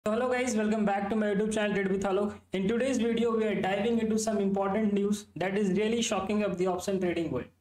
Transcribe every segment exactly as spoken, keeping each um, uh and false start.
Hello guys, welcome back to my YouTube channel Trade with Alok. In today's video, we are diving into some important news that is really shocking up the option trading world.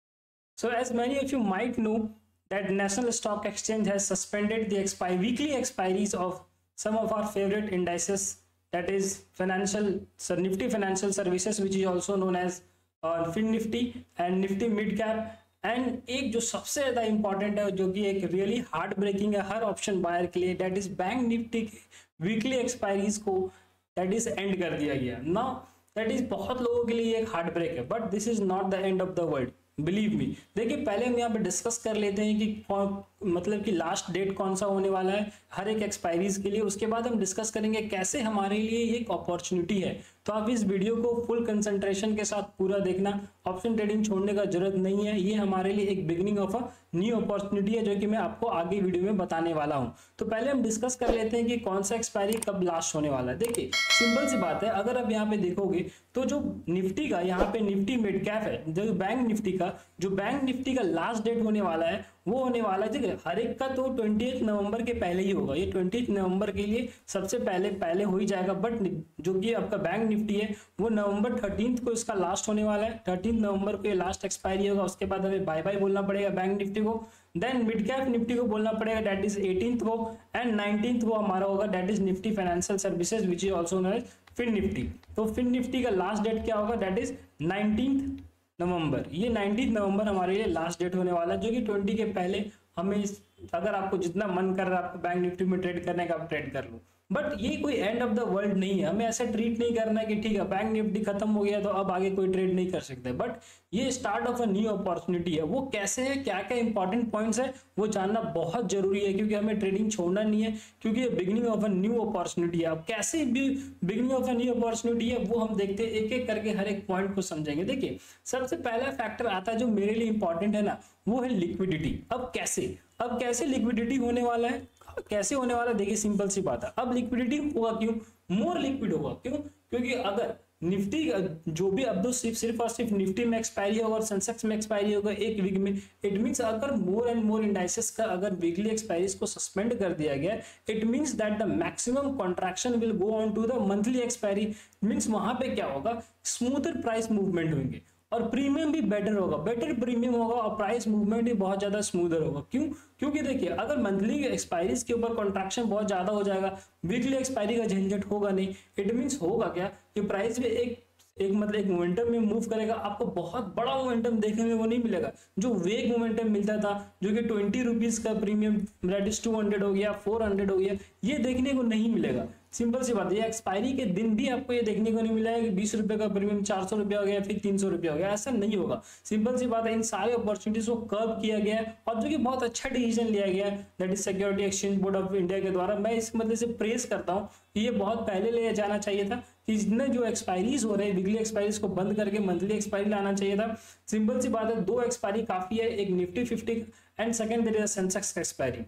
So as many of you might know, that National Stock Exchange has suspended the expi weekly expiries of some of our favorite indices, that is financial so Nifty Financial Services, which is also known as uh, Fin Nifty and Nifty Mid Cap. And एक जो सबसे ज्यादा important है जो कि एक really heart breaking है हर option buyer के लिए, दैट इज बैंक निफ्टी के वीकली एक्सपायरीज को दैट इज एंड कर दिया गया ना. दैट इज बहुत लोगों के लिए एक हार्ट ब्रेक है, but this is not the end of the world, believe me. देखिए पहले हम यहाँ पे डिस्कस कर लेते हैं कि मतलब कि लास्ट डेट कौन सा होने वाला है हर एक एक्सपायरीज के लिए. उसके बाद हम डिस्कस करेंगे कैसे हमारे लिए ये एक अपॉर्चुनिटी है. तो आप इस वीडियो को फुल कंसंट्रेशन के साथ पूरा देखना, ऑप्शन ट्रेडिंग छोड़ने का जरूरत नहीं है. ये हमारे लिए एक beginning of a new opportunity है जो कि मैं आपको आगे वीडियो में बताने वाला हूं. तो पहले हम डिस्कस कर लेते हैं कि कौन सा एक्सपायरी कब लास्ट होने वाला है. देखिए सिंपल सी बात है, अगर आप यहाँ पे देखोगे तो जो निफ्टी का यहाँ पे निफ्टी मिड कैप है, जो बैंक निफ्टी का जो बैंक निफ्टी का लास्ट डेट होने वाला है वो होने वाला है, ठीक है, हर एक का तो ट्वेंटी नवंबर के पहले ही होगा. ये ट्वेंटी नवंबर के लिए सबसे पहले पहले हो ही जाएगा. बट जो कि आपका बैंक निफ्टी है वो नवंबर थर्टीन को इसका लास्ट होने वाला है. थर्टीन नवंबर को ये लास्ट एक्सपायरी होगा. उसके बाद हमें बाय बाय बोलना पड़ेगा बैंक निफ्टी को. देन मिड कैप निफ्टी को बोलना पड़ेगा, दैट इज एटीन्थ को. एंड नाइनटीन्थ को हमारा होगा, that is Nifty financial services which is also known as Fin Nifty. तो फिन निफ्टी का लास्ट डेट क्या होगा, दैट इज नाइनटीन्थ नवंबर. ये नाइनटीन्थ नवंबर हमारे लिए लास्ट डेट होने वाला है, जो कि ट्वेंटी के पहले हमें अगर आपको जितना मन कर रहा है आपको बैंक निफ्टी में ट्रेड करने का आप ट्रेड कर लो. बट ये कोई एंड ऑफ द वर्ल्ड नहीं है. हमें ऐसा ट्रीट नहीं करना है कि ठीक है बैंक निफ्टी खत्म हो गया तो अब आगे कोई ट्रेड नहीं कर सकते. बट ये start of a new opportunity है. वो कैसे है, क्या क्या इंपॉर्टेंट पॉइंट्स है वो जानना बहुत जरूरी है, क्योंकि हमें ट्रेडिंग छोड़ना नहीं है, क्योंकि ये beginning of a new opportunity है. अब कैसे भी beginning of a new opportunity है वो हम देखते हैं, एक एक करके हर एक पॉइंट को समझेंगे. देखिए सबसे पहला फैक्टर आता है जो मेरे लिए इंपॉर्टेंट है ना, वो है लिक्विडिटी. अब कैसे अब कैसे लिक्विडिटी होने वाला है, कैसे होने वाला है. देखिए सिंपल सी बात है, अब लिक्विडिटी होगा क्यों, मोर लिक्विड होगा क्यों, क्योंकि अगर निफ्टी जो भी अब तो सिर्फ सिर्फ और सिर्फ निफ्टी में एक्सपायरी होगा और सेंसेक्स में एक्सपायरी होगा एक वीक में, इट मींस अगर मोर एंड मोर इंडाइसेस का अगर वीकली एक्सपायरीज को सस्पेंड कर दिया गया, it means that the maximum contraction will go on to the monthly expiry. Means वहां पे क्या होगा, स्मूथर प्राइस मूवमेंट होंगे और प्रीमियम भी बेटर होगा, बेटर प्रीमियम होगा और प्राइस मूवमेंट भी बहुत ज्यादा स्मूथर होगा. क्यों, क्योंकि देखिए अगर मंथली एक्सपायरीज के ऊपर कॉन्ट्रैक्शन बहुत ज्यादा हो जाएगा, वीकली एक्सपायरी का झंझट होगा नहीं. इट मींस होगा क्या कि प्राइस में एक एक मतलब एक मोमेंटम में मूव करेगा. आपको बहुत बड़ा मोमेंटम देखने में वो नहीं मिलेगा जो वेग मोमेंटम मिलता था, जो कि ट्वेंटी रुपीज का premium that is two hundred हो गया, फोर हंड्रेड हो गया, ये देखने को नहीं मिलेगा. सिंपल सी बात है, एक्सपायरी के दिन भी आपको ये देखने को नहीं मिलेगा कि बीस रुपए का प्रीमियम चार सौ रुपया हो गया फिर तीन सौ रुपया हो गया, ऐसा नहीं होगा. सिंपल सी बात है, इन सारे अपॉर्चुनिटीज को कर्व किया गया है और जो कि बहुत अच्छा डिसीजन लिया गया है, that is security exchange board of India के द्वारा. मैं इस मतलब से प्रेस करता हूँ कि ये बहुत पहले ले जाना चाहिए था, कि जितने जो एक्सपायरीज हो रहे हैं वीकली एक्सपायरीज को बंद करके मंथली एक्सपायरी लाना चाहिए था. सिंपल सी बात है, दो एक्सपायरी काफी है, एक Nifty fifty and second there is Sensex का एक्सपायरी.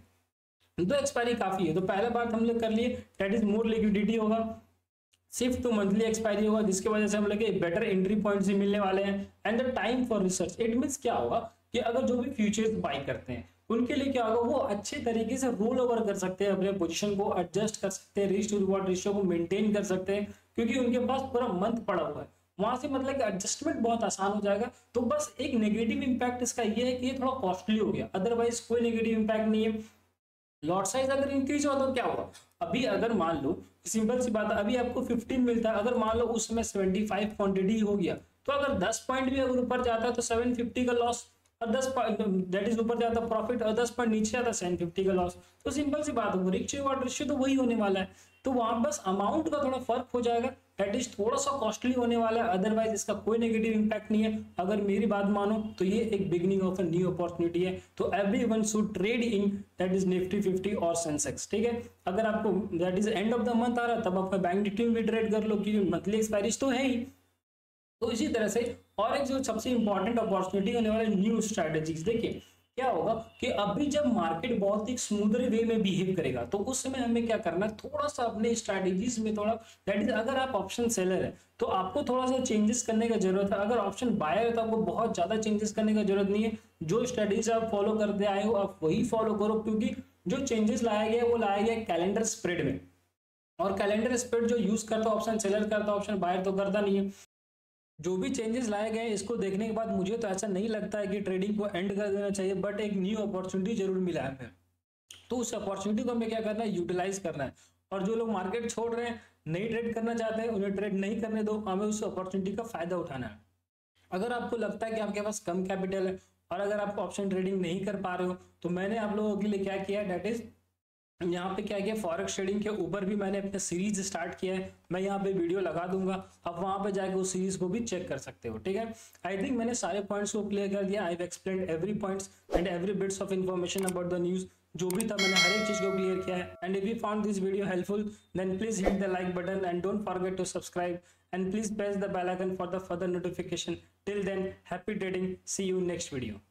दो एक्सपायरी काफी है. तो पहला बात हम लोग कर लिए, दैट इज मोर लिक्विडिटी होगा, शिफ्ट टू मंथली एक्सपायरी होगा, जिसकी वजह से हम लोग बेटर एंट्री पॉइंट्स भी मिलने वाले हैं. And the time for research, it means क्या होगा कि अगर जो भी फ्यूचर्स बाय करते हैं उनके लिए क्या होगा, वो अच्छे तरीके से रोल ओवर कर सकते हैं, अपने पोजीशन को एडजस्ट कर सकते हैं, रिस्क टू रिवॉर्ड रेशियो को मेंटेन कर सकते हैं, क्योंकि उनके पास पूरा मंथ पड़ा हुआ है. वहां से मतलब कि एडजस्टमेंट बहुत आसान हो जाएगा. तो बस एक नेगेटिव इंपैक्ट इसका ये है कि ये थोड़ा कॉस्टली हो गया, अदरवाइज कोई नेगेटिव इंपैक्ट नहीं है. लॉट साइज अगर इंक्रीज हो तो क्या होगा, अभी अगर मान लो सिंपल सी बात है, अभी आपको फिफ्टीन मिलता है, अगर मान लो उस समय सेवेंटी फाइव क्वांटिटी हो गया, तो अगर दस पॉइंट भी अगर ऊपर जाता है तो सेवन फिफ्टी का लॉस, और दस दैट इज ऊपर जाता प्रॉफिट, और दस पॉइंट नीचे आता सेवन फिफ्टी का लॉस. तो सिंपल सी बात है, रिस्क रिवॉर्ड रेशियो तो वही होने वाला है. तो वहां बस अमाउंट का थोड़ा फर्क हो जाएगा, दैट इज थोड़ा सा कॉस्टली होने वाला है, अदरवाइज इसका कोई नेगेटिव इंपैक्ट नहीं है. अगर मेरी बात मानो तो ये एक beginning of a new opportunity है. तो everyone should trade in that is Nifty fifty और सेंसेक्स. ठीक है, अगर आपको that is end of the month आ रहा है तब आप बैंक निफ्टी में भी ट्रेड कर लो, क्योंकि मंथली एक्सपायरीज तो है ही. तो इसी तरह से और एक जो सबसे इंपॉर्टेंट अपॉर्चुनिटी होने वाले न्यू स्ट्रेटेजीज. देखिए क्या होगा कि अभी जब मार्केट बहुत ही स्मूदर वे में बिहेव करेगा तो उस समय हमें क्या करना है, थोड़ा सा अपने स्ट्रैटेजीज में थोड़ा, दैट इज अगर आप ऑप्शन सेलर है तो आपको थोड़ा सा चेंजेस करने का जरूरत है. अगर ऑप्शन बायर है तो आपको बहुत ज्यादा चेंजेस करने का जरूरत नहीं है. जो स्ट्रैटेजीज आप फॉलो करते आए हो आप वही फॉलो करो, क्योंकि जो चेंजेस लाया गया वो लाया गया कैलेंडर स्प्रेड में. और कैलेंडर स्प्रेड जो यूज करता है ऑप्शन सेलर करता, ऑप्शन बायर तो करता नहीं है। जो भी चेंजेस लाए गए इसको देखने के बाद मुझे तो ऐसा नहीं लगता है कि ट्रेडिंग को एंड कर देना चाहिए, बट एक न्यू अपॉर्चुनिटी जरूर मिला है हमें, तो उस अपॉर्चुनिटी को हमें क्या करना है, यूटिलाइज करना है। और जो लोग मार्केट छोड़ रहे हैं, नहीं ट्रेड करना चाहते हैं, उन्हें ट्रेड नहीं करने दो, हमें उस अपॉर्चुनिटी का फायदा उठाना है। अगर आपको लगता है कि आपके पास कम कैपिटल है और अगर आप ऑप्शन ट्रेडिंग नहीं कर पा रहे हो, तो मैंने आप लोगों के लिए क्या किया, डेट इज यहाँ पे क्या किया, फॉरेक्स ट्रेडिंग के ऊपर भी मैंने अपना सीरीज स्टार्ट किया है, मैं यहाँ पे वीडियो लगा दूंगा, आप वहां पे जाके उस सीरीज को भी चेक कर सकते हो। ठीक है, आई थिंक मैंने सारे पॉइंट्स को क्लियर कर दिया। I have explained every points and every bits of information about the news, जो भी था मैंने हर एक चीज को क्लियर किया है। And if you found this video helpful then please hit the like button and don't forget to subscribe and please press the bell icon for the further notification. Till then, happy trading, see you next video.